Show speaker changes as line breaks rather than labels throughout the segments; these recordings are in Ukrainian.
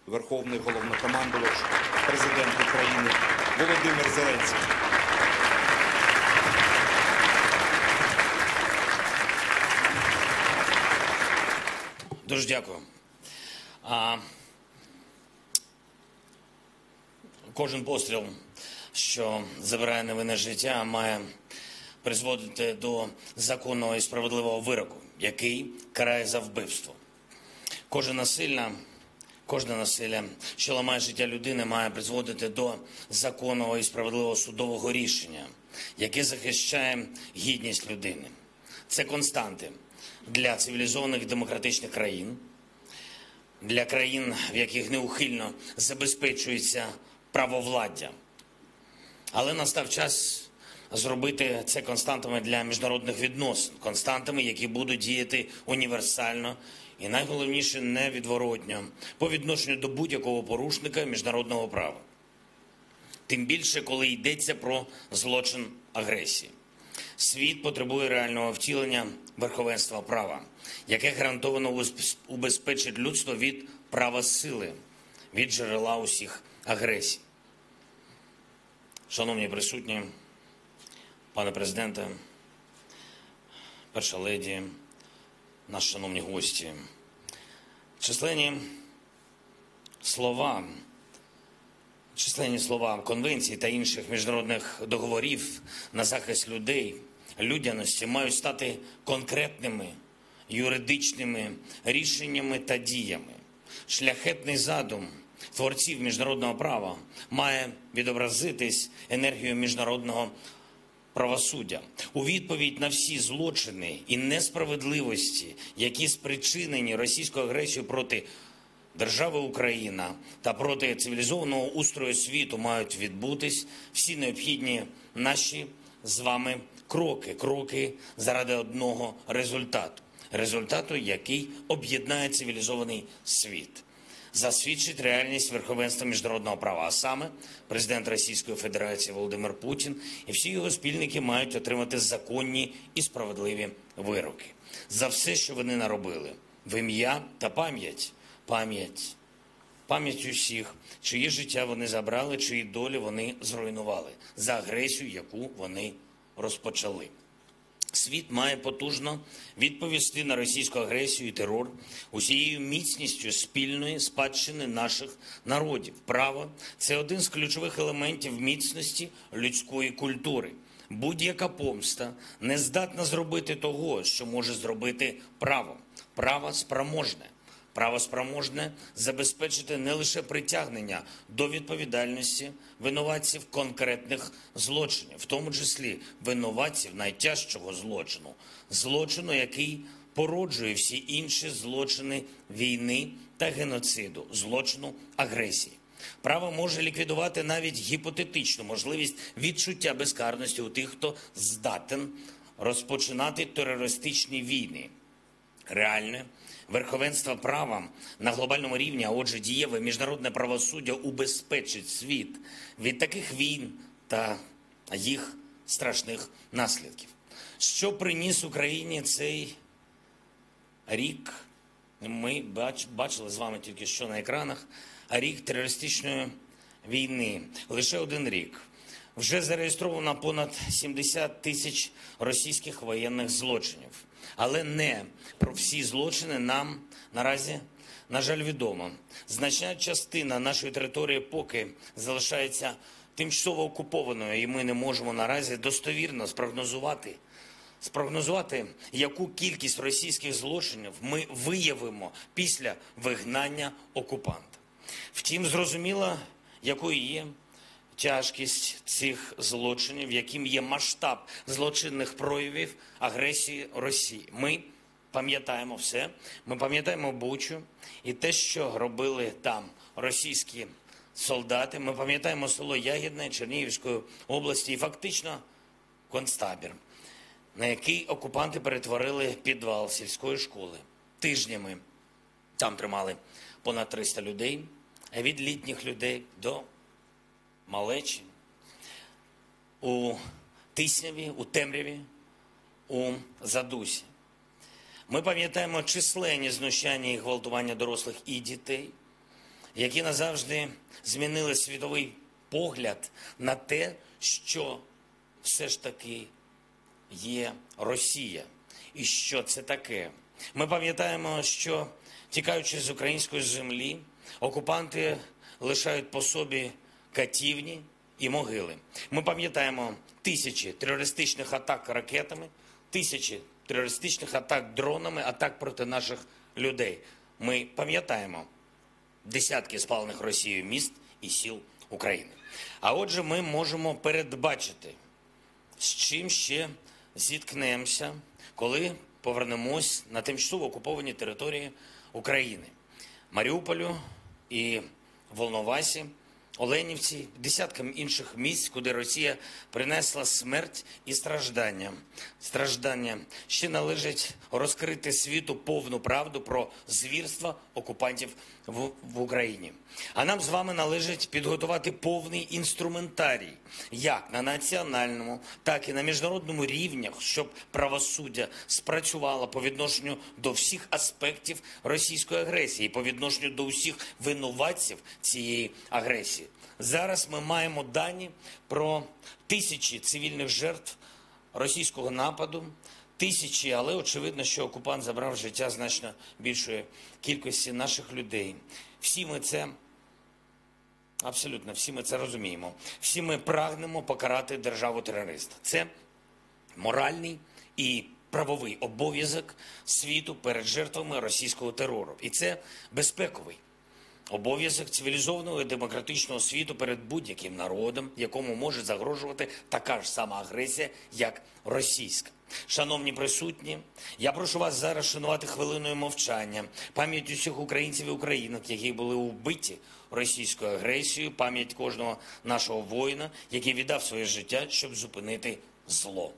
Верховний Головнокомандувач, Президент України Володимир Зеленський.
Дуже дякую. Кожен постріл, що забирає невинне життя, має призводити до законного і справедливого вироку, який карає за вбивство. Кожне насилля, що ламає життя людини, має призводити до законного і справедливого судового рішення, яке захищає гідність людини. Це константи для цивілізованих демократичних країн, для країн, в яких неухильно забезпечується правовладдя. Але настав час зробити це константами для міжнародних відносин, константами, які будуть діяти універсально і, найголовніше, невідворотньо по відношенню до будь-якого порушника міжнародного права. Тим більше, коли йдеться про злочин агресії. Світ потребує реального втілення верховенства права, яке гарантовано убезпечить людство від права сили, від джерела усіх агресій. Шановні присутні, пане президенте, перша леді, наші шановні гості, численні слова конвенцій та інших міжнародних договорів на захист людей, людяності мають стати конкретними юридичними рішеннями та діями. Шляхетний задум творців міжнародного права має відобразитись енергією міжнародного правосуддя. У відповідь на всі злочини і несправедливості, які спричинені російською агресією проти держави Україна та проти цивілізованого устрою світу, мають відбутись всі необхідні наші з вами кроки заради одного результату, який об'єднає цивілізований світ. Засвідчить реальність верховенства міжнародного права, а саме президент Російської Федерації Володимир Путін і всі його спільники мають отримати законні і справедливі вироки за все, що вони наробили, в ім'я та пам'ять усіх, чиї життя вони забрали, чиї долі вони зруйнували, за агресію, яку вони розпочали. Світ має потужно відповісти на російську агресію і терор усією міцністю спільної спадщини наших народів. Право – це один з ключових елементів міцності людської культури. Будь-яка помста не здатна зробити того, що може зробити право. Право спроможне забезпечити не лише притягнення до відповідальності винуватців конкретних злочинів, в тому числі винуватців найтяжчого злочину, який породжує всі інші злочини війни та геноциду, злочину агресії. Право може ліквідувати навіть гіпотетичну можливість відчуття безкарності у тих, хто здатен розпочинати терористичні війни. Реальне верховенство права на глобальному рівні, а отже дієве міжнародне правосуддя убезпечить світ від таких війн та їх страшних наслідків. Що приніс Україні цей рік? Ми бачили з вами тільки що на екранах. Рік терористичної війни. Лише один рік. Вже зареєстровано понад 70 тисяч російських воєнних злочинів. Але не про всі злочини нам наразі, на жаль, відомо. Значна частина нашої території поки залишається тимчасово окупованою, і ми не можемо наразі достовірно спрогнозувати, яку кількість російських злочинів ми виявимо після вигнання окупанта. Втім, зрозуміло, якою є тяжкість цих злочинів, яким є масштаб злочинних проявів агресії Росії. Ми пам'ятаємо все, ми пам'ятаємо Бучу і те, що робили там російські солдати, ми пам'ятаємо село Ягідне Чернігівської області і фактично концтабір, на який окупанти перетворили підвал сільської школи. Тижнями там тримали понад 300 людей, а від літніх людей до малечі, у Тисняві, у Темряві, у Задусі. Ми пам'ятаємо численні знущання і гвалтування дорослих і дітей. які назавжди змінили світовий погляд на те, що все ж таки є Росія і що це таке. Ми пам'ятаємо, що, тікаючи з української землі, окупанти лишають по собі катівні і могили. Ми пам'ятаємо тисячі терористичних атак ракетами, тисячі терористичних атак дронами, атак проти наших людей. Ми пам'ятаємо десятки спалених Росією міст і сіл України. А отже, ми можемо передбачити, з чим ще зіткнемося, коли повернемось на тимчасово окуповані території України. Маріуполю і Волновасі, Оленівці, десяткам інших місць, куди Росія принесла смерть і страждання. Страждання. Ще належить розкрити світу повну правду про звірства окупантів в Україні. А нам з вами належить підготувати повний інструментарій, як на національному, так і на міжнародному рівнях, щоб правосуддя спрацювало по відношенню до всіх аспектів російської агресії, по відношенню до усіх винуватців цієї агресії. Зараз ми маємо дані про тисячі цивільних жертв російського нападу, тисячі, але очевидно, що окупант забрав життя значно більшої кількості наших людей. Всі ми це, абсолютно всі ми це розуміємо. Всі ми прагнемо покарати державу-терориста. Це моральний і правовий обов'язок світу перед жертвами російського терору. І це безпековий обов'язок цивілізованого і демократичного світу перед будь-яким народом, якому може загрожувати така ж сама агресія, як російська. Шановні присутні, я прошу вас зараз шанувати хвилиною мовчання пам'ять усіх українців і українок, які були вбиті російською агресією, пам'ять кожного нашого воїна, який віддав своє життя, щоб зупинити зло.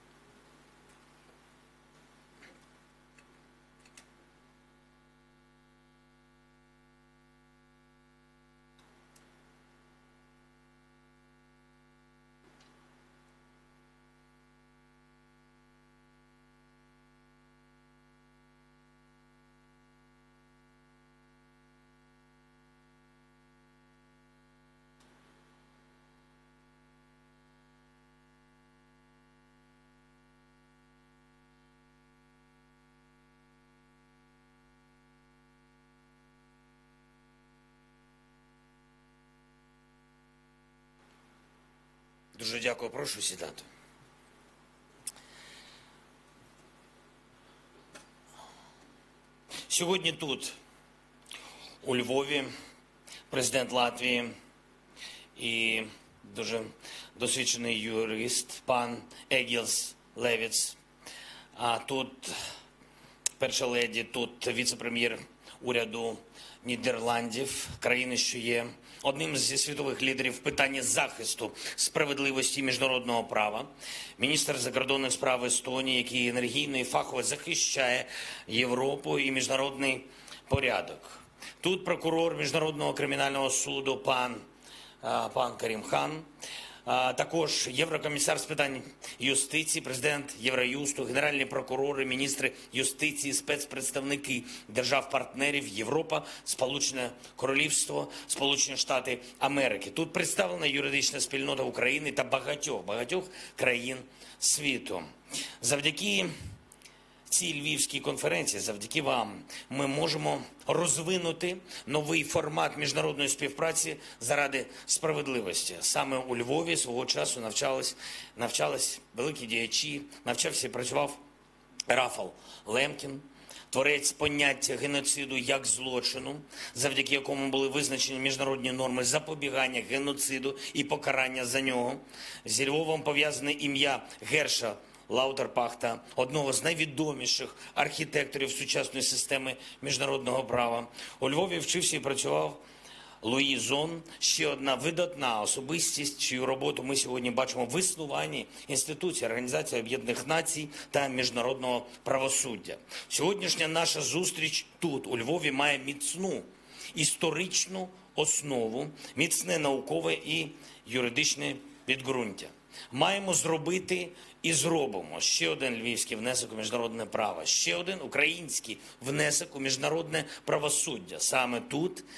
Дуже дякую, прошу сідати. Сьогодні тут, у Львові, президент Латвії і дуже досвідчений юрист пан Егілс Левіц. А тут перша леді, тут віце-прем'єр уряду Нідерландів, країни, що є одним зі світових лідерів в питанні захисту справедливості міжнародного права, міністр закордонних справ Естонії, який енергійно і фахово захищає Європу і міжнародний порядок. Тут прокурор Міжнародного кримінального суду пан Карім Хан, також єврокомісар з питань юстиції, президент Євроюсту, генеральні прокурори, міністри юстиції, спецпредставники держав-партнерів Європа, Сполучене Королівство, Сполучені Штати Америки. Тут представлена юридична спільнота України та багатьох країн світу. Завдяки цій Львівській конференції, завдяки вам, ми можемо розвинути новий формат міжнародної співпраці заради справедливості. Саме у Львові свого часу навчались великі діячі, навчався і працював Рафал Лемкін, творець поняття геноциду як злочину, завдяки якому були визначені міжнародні норми запобігання геноциду і покарання за нього. Зі Львовом пов'язане ім'я Герша Лаутерпахта, одного з найвідоміших архітекторів сучасної системи міжнародного права. У Львові вчився і працював Луї Зон, ще одна видатна особистість, чию роботу ми сьогодні бачимо в існуванні інституції Організації Об'єднаних Націй та міжнародного правосуддя. Сьогоднішня наша зустріч тут, у Львові, має міцну історичну основу, міцне наукове і юридичне підґрунтя. Маємо зробити і зробимо ще один львівський внесок у міжнародне право, ще один український внесок у міжнародне правосуддя. Саме тут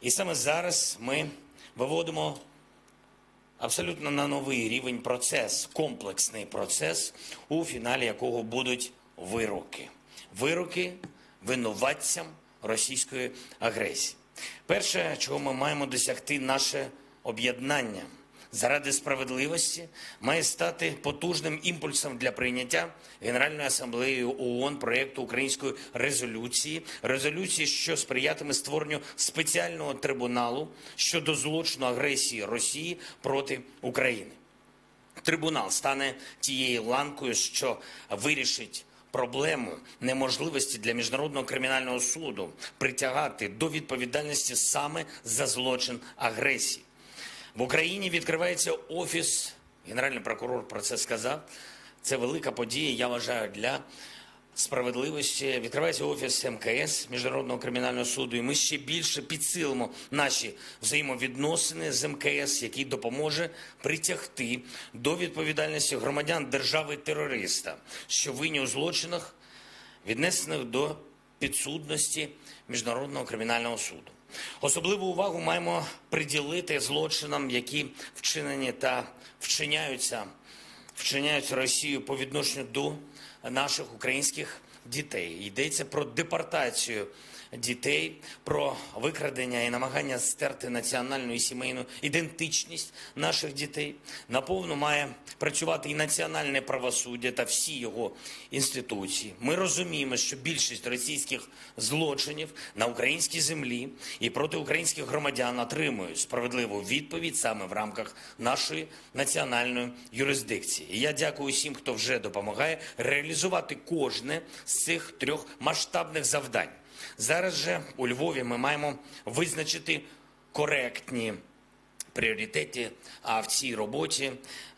І саме зараз ми виводимо абсолютно на новий рівень процес, комплексний процес, у фіналі якого будуть вироки. Вироки винуватцям російської агресії. Перше, чого ми маємо досягти, наше об'єднання заради справедливості має стати потужним імпульсом для прийняття Генеральною асамблеєю ООН проєкту української резолюції, що сприятиме створенню спеціального трибуналу щодо злочину агресії Росії проти України. Трибунал стане тією ланкою, що вирішить проблему неможливості для Міжнародного кримінального суду притягати до відповідальності саме за злочин агресії. В Україні відкривається офіс, Генеральний прокурор про це сказав, це велика подія, я вважаю, для справедливості. Відкривається офіс МКС, Міжнародного кримінального суду, і ми ще більше підсилимо наші взаємовідносини з МКС, який допоможе притягти до відповідальності громадян держави-терориста, що винні у злочинах, віднесених до підсудності Міжнародного кримінального суду. Особливу увагу маємо приділити злочинам, які вчинені та вчиняються Росією по відношенню до наших українських дітей. Йдеться про депортацію дітей, про викрадення і намагання стерти національну і сімейну ідентичність наших дітей. Наповну має працювати і національне правосуддя та всі його інституції. Ми розуміємо, що більшість російських злочинів на українській землі і проти українських громадян отримують справедливу відповідь саме в рамках нашої національної юрисдикції. І я дякую усім, хто вже допомагає реалізувати кожне з цих трьох масштабних завдань. Зараз же у Львові ми маємо визначити коректні пріоритети, а в цій роботі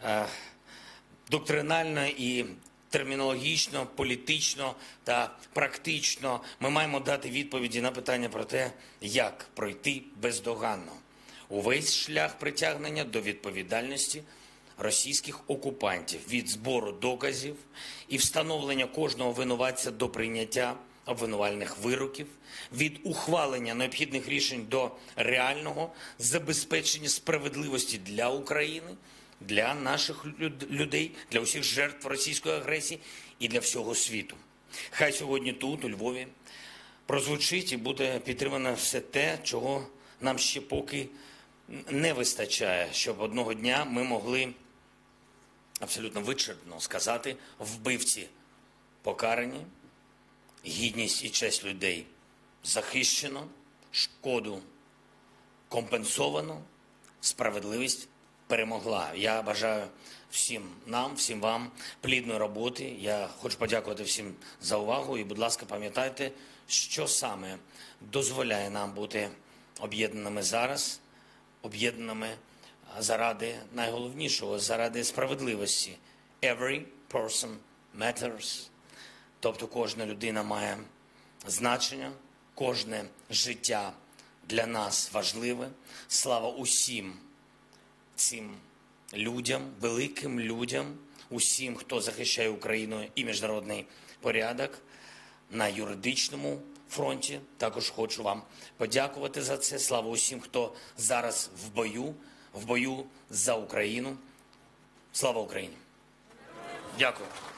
доктринально і термінологічно, політично та практично ми маємо дати відповіді на питання про те, як пройти бездоганно увесь шлях притягнення до відповідальності російських окупантів від збору доказів і встановлення кожного винуватця до прийняття обвинувальних вироків, від ухвалення необхідних рішень до реального забезпечення справедливості для України, для наших людей, для усіх жертв російської агресії і для всього світу. Хай сьогодні тут, у Львові, прозвучить і буде підтримано все те, чого нам ще поки не вистачає, щоб одного дня ми могли абсолютно вичерпно сказати: вбивці покарані, гідність і честь людей захищено, шкоду компенсовано, справедливість перемогла. Я бажаю всім нам, всім вам плідної роботи. Я хочу подякувати всім за увагу. І, будь ласка, пам'ятайте, що саме дозволяє нам бути об'єднаними зараз, об'єднаними заради найголовнішого, заради справедливості. Every person matters. Тобто кожна людина має значення, кожне життя для нас важливе. Слава усім цим людям, великим людям, усім, хто захищає Україну і міжнародний порядок на юридичному фронті. Також хочу вам подякувати за це. Слава усім, хто зараз в бою за Україну. Слава Україні! Дякую.